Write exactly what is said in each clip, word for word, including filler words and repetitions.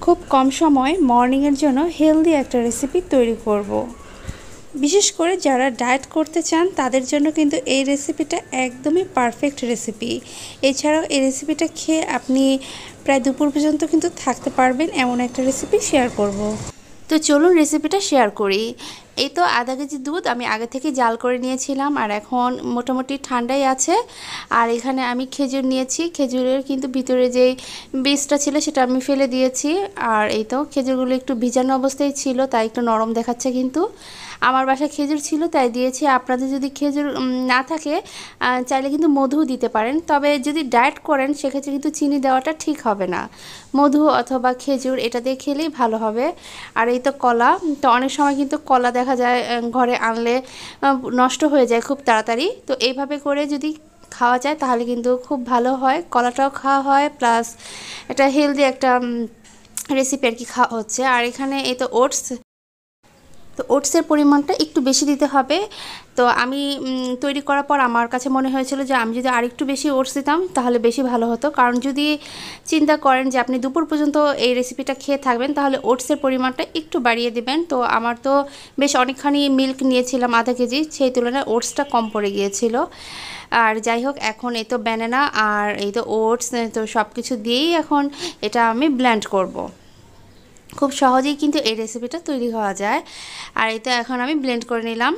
খুব কম সময় মর্নিংয়ের জন্য হেলদি একটা রেসিপি তৈরি করব। বিশেষ করে যারা ডায়েট করতে চান তাদের জন্য কিন্তু এই রেসিপিটা একদমই পারফেক্ট রেসিপি। এছাড়াও এই রেসিপিটা খেয়ে আপনি প্রায় দুপুর পর্যন্ত কিন্তু থাকতে পারবেন, এমন একটা রেসিপি শেয়ার করব। তো চলুন রেসিপিটা শেয়ার করি। এই তো আধা কেজি দুধ আমি আগে থেকে জাল করে নিয়েছিলাম, আর এখন মোটামুটি ঠান্ডাই আছে। আর এখানে আমি খেজুর নিয়েছি, খেজুরের কিন্তু ভিতরে যেই বীজটা ছিল সেটা আমি ফেলে দিয়েছি। আর এই তো খেজুরগুলো একটু ভিজানো অবস্থায় ছিল, তাই একটু নরম দেখাচ্ছে, কিন্তু আমার বাসায় খেজুর ছিল তাই দিয়েছি। আপনাদের যদি খেজুর না থাকে চাইলে কিন্তু মধু দিতে পারেন, তবে যদি ডায়েট করেন সেক্ষেত্রে কিন্তু চিনি দেওয়াটা ঠিক হবে না। মধু অথবা খেজুর এটা দিয়ে খেলেই ভালো হবে। আর এই তো কলা, তো অনেক সময় কিন্তু কলা দেখা যায় ঘরে আনলে নষ্ট হয়ে যায় খুব তাড়াতাড়ি, তো এইভাবে করে যদি খাওয়া যায় তাহলে কিন্তু খুব ভালো হয়। কলাটাও খাওয়া হয়, প্লাস এটা হেলদি একটা রেসিপি আর কি খাওয়া হচ্ছে। আর এখানে এই তো ওটস, তো ওটসের পরিমাণটা একটু বেশি দিতে হবে। তো আমি তৈরি করার পর আমার কাছে মনে হয়েছিল যে আমি যদি আরেকটু বেশি ওটস দিতাম তাহলে বেশি ভালো হতো, কারণ যদি চিন্তা করেন যে আপনি দুপুর পর্যন্ত এই রেসিপিটা খেয়ে থাকবেন তাহলে ওটসের পরিমাণটা একটু বাড়িয়ে দিবেন। তো আমার তো বেশ অনেকখানি মিল্ক নিয়েছিলাম, আধা কেজি, সেই তুলনায় ওটসটা কম পড়ে গিয়েছিল। আর যাই হোক, এখন এই তো ব্যানানা আর এই তো ওটস, তো সব কিছু দিয়েই এখন এটা আমি ব্লেন্ড করব। খুব সহজেই কিন্তু এই রেসিপিটা তৈরি হওয়া যায়। আর এই তো এখন আমি ব্লেন্ড করে নিলাম।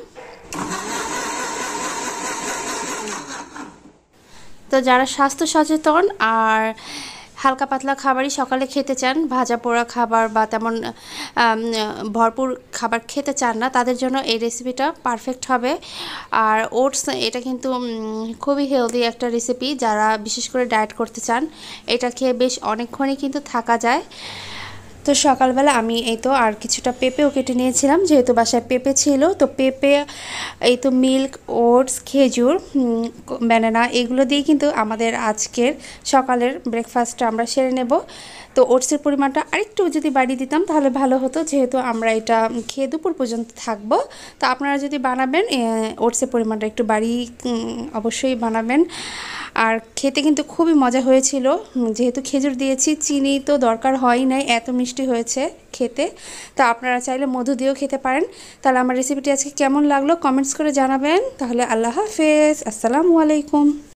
তো যারা স্বাস্থ্য সচেতন আর হালকা পাতলা খাবারই সকালে খেতে চান, ভাজা পোড়া খাবার বা তেমন ভরপুর খাবার খেতে চান না, তাদের জন্য এই রেসিপিটা পারফেক্ট হবে। আর ওটস এটা কিন্তু খুবই হেলদি একটা রেসিপি, যারা বিশেষ করে ডায়েট করতে চান এটা খেয়ে বেশ অনেকক্ষণই কিন্তু থাকা যায়। তো সকালবেলা আমি এই তো আর কিছুটা পেঁপেও কেটে নিয়েছিলাম, যেহেতু বাসায় পেঁপে ছিল। তো পেঁপে, এই তো মিল্ক, ওটস, খেজুর, ব্যানানা, এগুলো দিয়ে কিন্তু আমাদের আজকের সকালের ব্রেকফাস্টটা আমরা সেরে নেব। তো ওটসের পরিমাণটা আরেকটু যদি বাড়িয়ে দিতাম তাহলে ভালো হতো, যেহেতু আমরা এটা খেয়ে দুপুর পর্যন্ত থাকবো। তো আপনারা যদি বানাবেন ওটসের পরিমাণটা একটু বাড়িয়ে অবশ্যই বানাবেন। আর খেতে কিন্তু খুবই মজা হয়েছিল, যেহেতু খেজুর দিয়েছি, চিনি তো দরকার হয় নাই, এত মিষ্টি হয়েছে খেতে। তো আপনারা চাইলে মধু দিয়েও খেতে পারেন। তাহলে আমার রেসিপিটি আজকে কেমন লাগলো কমেন্টস করে জানাবেন। তাহলে আল্লাহ হাফেজ, আসসালামু আলাইকুম।